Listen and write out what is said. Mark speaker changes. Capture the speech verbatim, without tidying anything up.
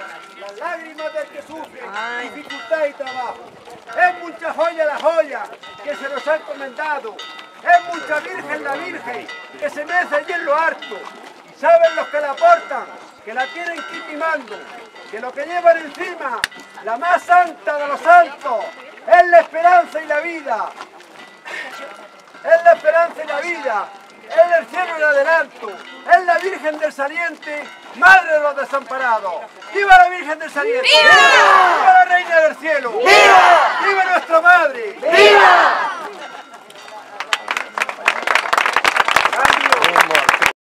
Speaker 1: las lágrimas del que sufre, dificultad y trabajo. Es mucha joya la joya que se nos ha encomendado. Es mucha virgen la virgen que se mece allí en lo harto. Y saben los que la portan, que la tienen quitimando, que lo que llevan encima, la más santa de los santos, es la esperanza y la vida. Es la esperanza y la vida. Es el cielo en adelanto. Es la Virgen del Saliente, madre de los desamparados. ¡Viva la Virgen del Saliente! ¡Viva! ¡Viva la Reina del Cielo! ¡Viva! ¡Viva nuestra madre! ¡Viva!